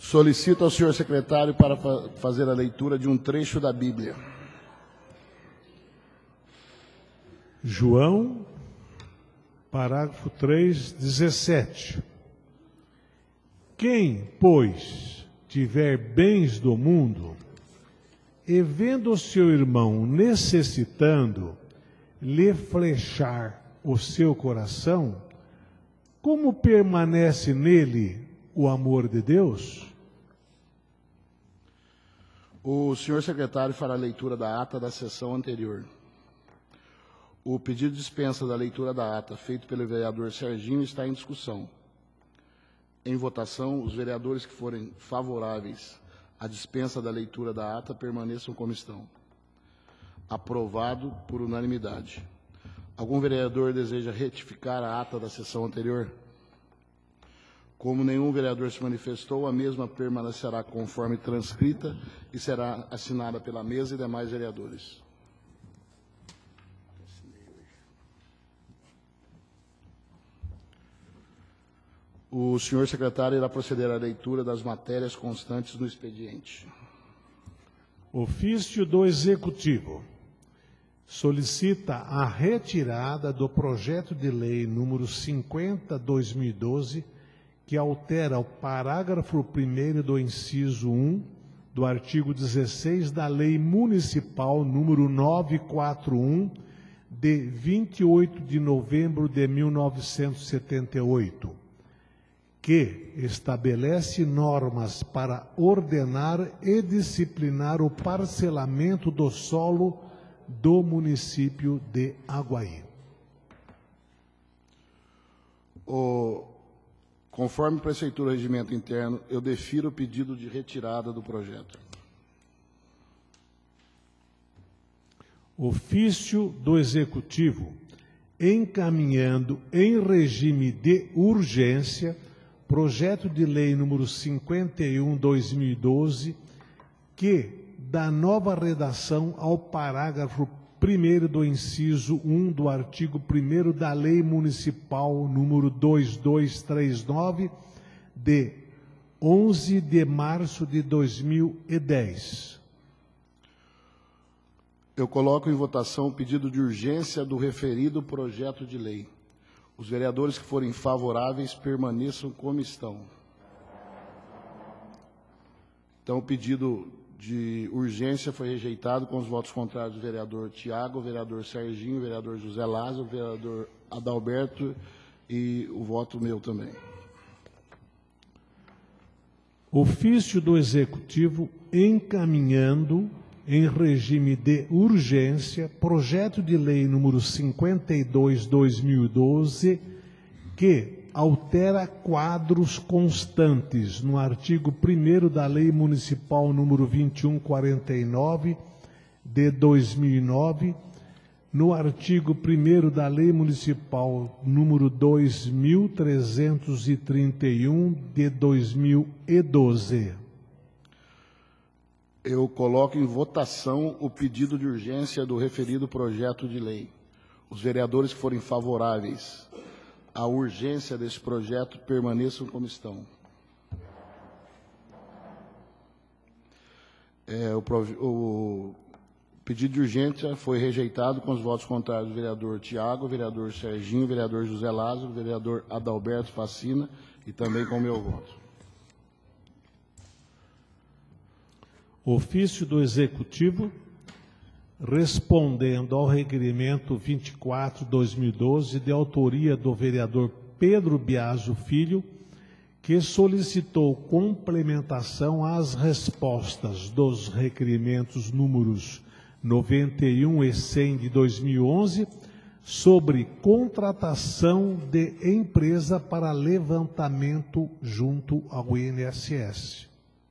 Solicito ao senhor secretário para fazer a leitura de um trecho da Bíblia. João, parágrafo 3, 17. Quem, pois, tiver bens do mundo, e vendo o seu irmão necessitando, lhe flechar o seu coração, como permanece nele o amor de Deus? O senhor secretário fará a leitura da ata da sessão anterior. O pedido de dispensa da leitura da ata feito pelo vereador Serginho está em discussão. Em votação, os vereadores que forem favoráveis à dispensa da leitura da ata permaneçam como estão. Aprovado por unanimidade. Algum vereador deseja retificar a ata da sessão anterior? Como nenhum vereador se manifestou, a mesma permanecerá conforme transcrita e será assinada pela mesa e demais vereadores. O senhor secretário irá proceder à leitura das matérias constantes no expediente. Ofício do Executivo solicita a retirada do projeto de lei número 50/2012, que altera o parágrafo 1º do inciso 1 do artigo 16 da Lei Municipal número 941, de 28 de novembro de 1978, que estabelece normas para ordenar e disciplinar o parcelamento do solo do município de Aguaí. Conforme Prefeitura e Regimento Interno, eu defiro o pedido de retirada do projeto. Ofício do Executivo, encaminhando em regime de urgência projeto de lei número 51/2012, que dá nova redação ao parágrafo 1º do inciso 1 do artigo 1º da Lei Municipal número 2239, de 11 de março de 2010. Eu coloco em votação o pedido de urgência do referido projeto de lei. Os vereadores que forem favoráveis permaneçam como estão. Então, o pedido de urgência foi rejeitado com os votos contrários do vereador Tiago, o vereador Serginho, o vereador José Lázaro, o vereador Adalberto e o voto meu também. Ofício do Executivo encaminhando em regime de urgência projeto de lei número 52/2012, que altera quadros constantes no artigo 1º da Lei Municipal número 2149, de 2009, no artigo 1º da Lei Municipal número 2331, de 2012. Eu coloco em votação o pedido de urgência do referido projeto de lei. Os vereadores que forem favoráveis à urgência desse projeto permaneçam como estão. O pedido de urgência foi rejeitado com os votos contrários do vereador Tiago, vereador Serginho, vereador José Lázaro, vereador Adalberto Facina e também com o meu voto. Ofício do Executivo, respondendo ao requerimento 24/2012, de autoria do vereador Pedro Biaso Filho, que solicitou complementação às respostas dos requerimentos números 91 e 100 de 2011, sobre contratação de empresa para levantamento junto ao INSS.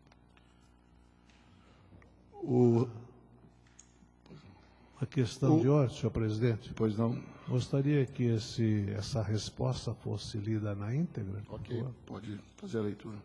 A questão de ordem, senhor presidente. Pois não? Gostaria que essa resposta fosse lida na íntegra. Ok, pode fazer a leitura.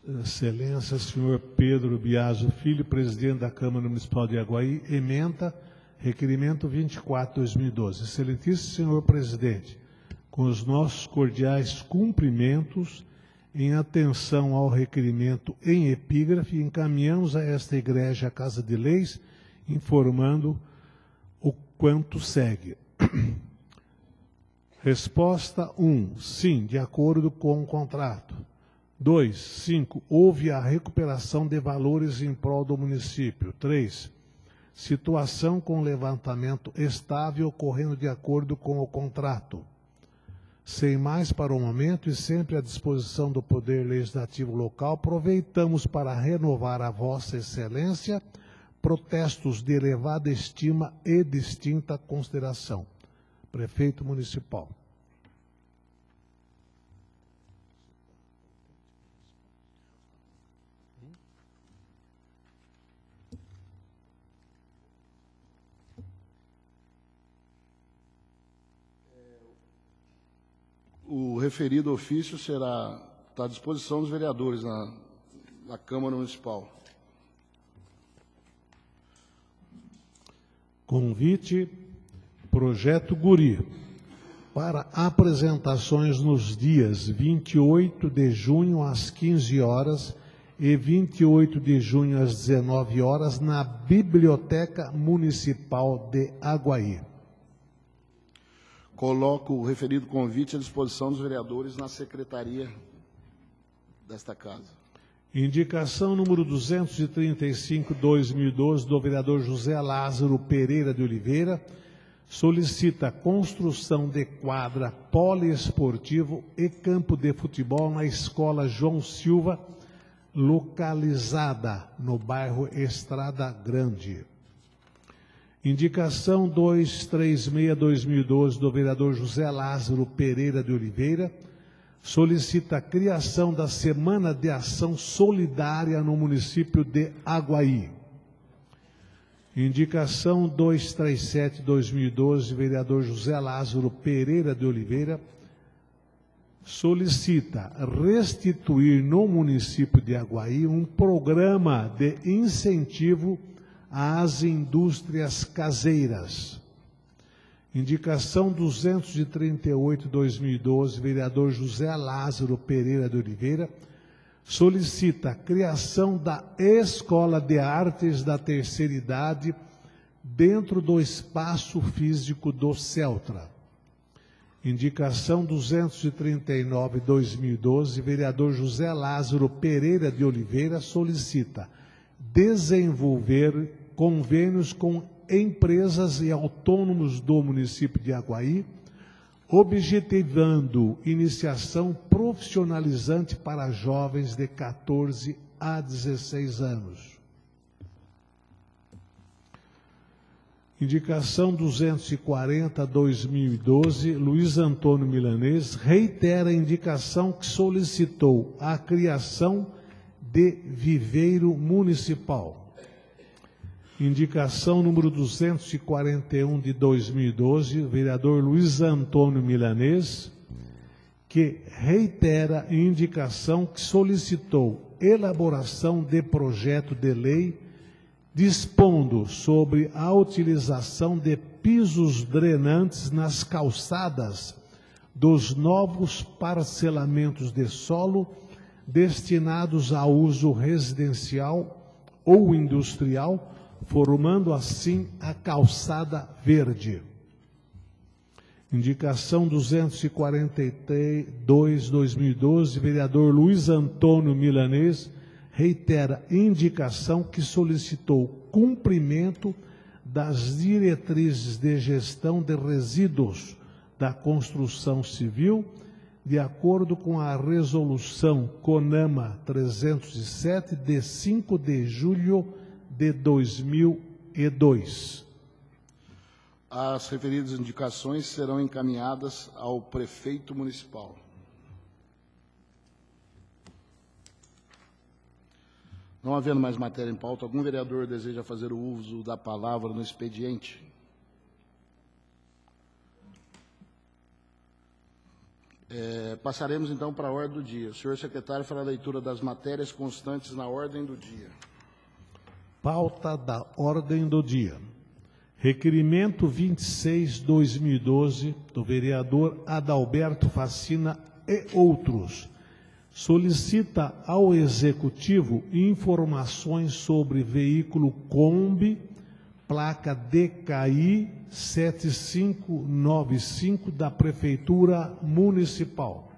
Excelência, senhor Pedro Biaso Filho, presidente da Câmara Municipal de Aguaí, ementa requerimento 24/2012. Excelentíssimo senhor presidente, com os nossos cordiais cumprimentos, em atenção ao requerimento em epígrafe, encaminhamos a esta Igreja a Casa de Leis, informando o quanto segue. Resposta 1, sim, de acordo com o contrato. 2, 5, houve a recuperação de valores em prol do município. 3, situação com levantamento estável ocorrendo de acordo com o contrato. Sem mais para o momento e sempre à disposição do Poder Legislativo local, aproveitamos para renovar a Vossa Excelência protestos de elevada estima e distinta consideração. Prefeito Municipal. O referido ofício está à disposição dos vereadores na Câmara Municipal. Convite, projeto Guri, para apresentações nos dias 28 de junho às 15 horas e 28 de junho às 19 horas na Biblioteca Municipal de Aguaí. Coloco o referido convite à disposição dos vereadores na secretaria desta casa. Indicação número 235/2012 do vereador José Lázaro Pereira de Oliveira, solicita a construção de quadra poliesportivo e campo de futebol na Escola João Silva, localizada no bairro Estrada Grande. Indicação 236/2012 do vereador José Lázaro Pereira de Oliveira, solicita a criação da Semana de Ação Solidária no município de Aguaí. Indicação 237/2012, vereador José Lázaro Pereira de Oliveira, solicita restituir no município de Aguaí um programa de incentivo às indústrias caseiras. Indicação 238/2012, vereador José Lázaro Pereira de Oliveira, solicita a criação da Escola de Artes da Terceira Idade dentro do espaço físico do Celtra. Indicação 239/2012, vereador José Lázaro Pereira de Oliveira, solicita desenvolver convênios com empresas e autônomos do município de Aguaí, objetivando iniciação profissionalizante para jovens de 14 a 16 anos. Indicação 240/2012, Luiz Antônio Milanês reitera a indicação que solicitou a criação de viveiro municipal. Indicação número 241/2012, vereador Luiz Antônio Milanês, que reitera a indicação que solicitou elaboração de projeto de lei dispondo sobre a utilização de pisos drenantes nas calçadas dos novos parcelamentos de solo destinados a uso residencial ou industrial, formando assim a calçada verde. Indicação 242/2012, vereador Luiz Antônio Milanês, reitera indicação que solicitou cumprimento das diretrizes de gestão de resíduos da construção civil, de acordo com a resolução CONAMA 307, de 5 de julho de 2002. As referidas indicações serão encaminhadas ao prefeito municipal. Não havendo mais matéria em pauta, algum vereador deseja fazer o uso da palavra no expediente? Passaremos, então, para a ordem do dia. O senhor secretário fará a leitura das matérias constantes na ordem do dia. Pauta da ordem do dia. Requerimento 26/2012 do vereador Adalberto Facina e outros. Solicita ao Executivo informações sobre veículo Kombi, placa DKI 7595 da Prefeitura Municipal.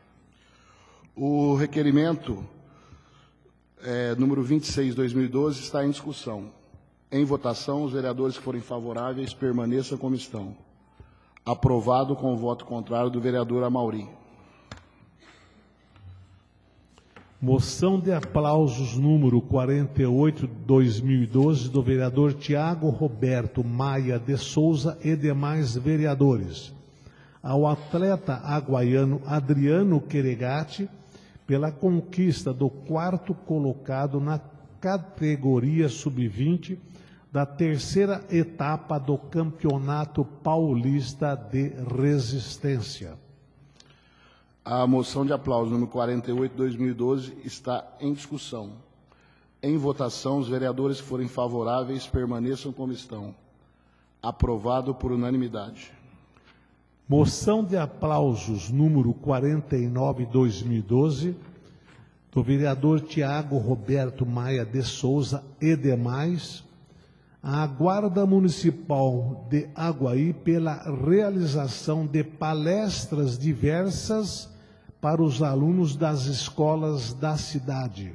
O requerimento número 26/2012 está em discussão. Em votação, os vereadores que forem favoráveis permaneçam como estão. Aprovado com o voto contrário do vereador Amaury. Moção de aplausos número 48/2012 do vereador Tiago Roberto Maia de Souza e demais vereadores. Ao atleta aguaiano Adriano Queregati pela conquista do 4º colocado na categoria sub-20 da 3ª etapa do Campeonato Paulista de Resistência. A moção de aplauso número 48/2012 está em discussão. Em votação, os vereadores que forem favoráveis permaneçam como estão. Aprovado por unanimidade. Moção de aplausos número 49/2012 do vereador Tiago Roberto Maia de Souza e demais, a Guarda Municipal de Aguaí pela realização de palestras diversas para os alunos das escolas da cidade.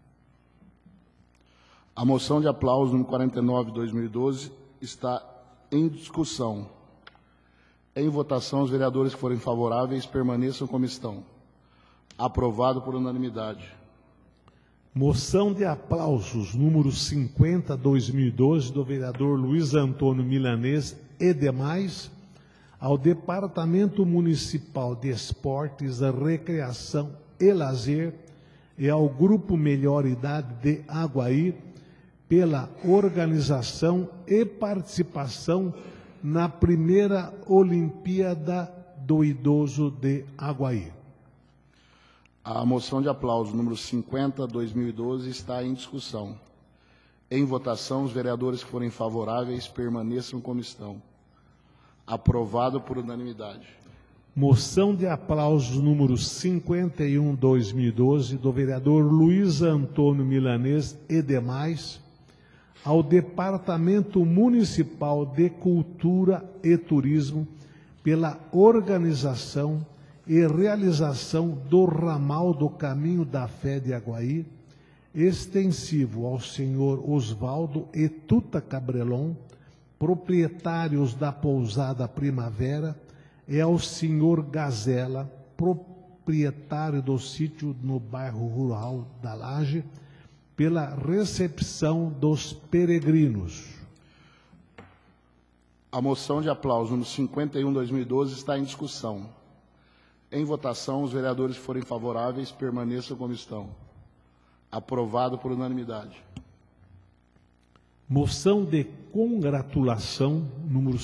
A moção de aplauso número 49/2012 está em discussão. Em votação, os vereadores que forem favoráveis permaneçam como estão. Aprovado por unanimidade. Moção de aplausos número 50/2012 do vereador Luiz Antônio Milanês e demais, ao Departamento Municipal de Esportes, Recreação e Lazer e ao Grupo Melhor Idade de Aguaí pela organização e participação na primeira Olimpíada do Idoso de Aguaí. A moção de aplauso número 50/2012 está em discussão. Em votação, os vereadores que forem favoráveis permaneçam como estão. Aprovado por unanimidade. Moção de aplausos número 51/2012 do vereador Luiz Antônio Milanês e demais, ao Departamento Municipal de Cultura e Turismo pela organização e realização do ramal do Caminho da Fé de Aguaí, extensivo ao senhor Osvaldo e Tuta Cabrelon, proprietários da pousada Primavera, e ao senhor Gazela, proprietário do sítio no bairro rural da Laje, pela recepção dos peregrinos. A moção de aplauso número 51/2012 está em discussão. Em votação, os vereadores que forem favoráveis permaneçam como estão. Aprovado por unanimidade. Moção de congratulação número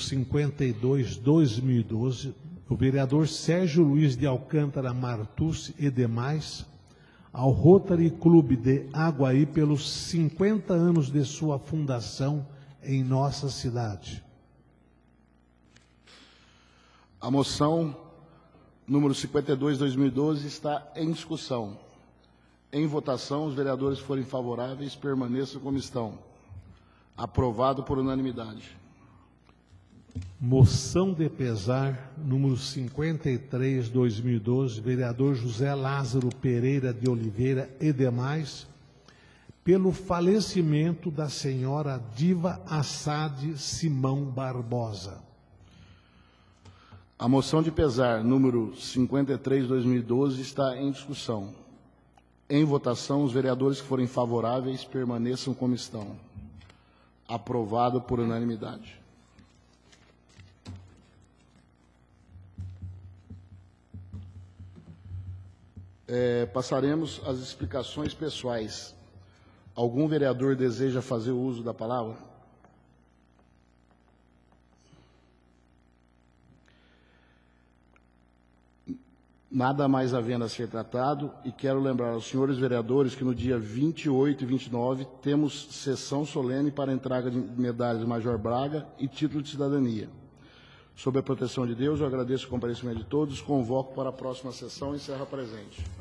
52/2012 do vereador Sérgio Luiz de Alcântara Martucci e demais, ao Rotary Clube de Aguaí pelos 50 anos de sua fundação em nossa cidade. A moção número 52/2012 está em discussão. Em votação, os vereadores que forem favoráveis permaneçam como estão. Aprovado por unanimidade. Moção de pesar número 53/2012, vereador José Lázaro Pereira de Oliveira e demais, pelo falecimento da senhora Diva Assad Simão Barbosa. A moção de pesar número 53/2012 está em discussão. Em votação, os vereadores que forem favoráveis permaneçam como estão. Aprovado por unanimidade. Passaremos às explicações pessoais. Algum vereador deseja fazer uso da palavra? Nada mais havendo a ser tratado, e quero lembrar aos senhores vereadores que no dia 28 e 29 temos sessão solene para entrega de medalhas Major Braga e título de cidadania. Sob a proteção de Deus, eu agradeço o comparecimento de todos, convoco para a próxima sessão e encerro a presente.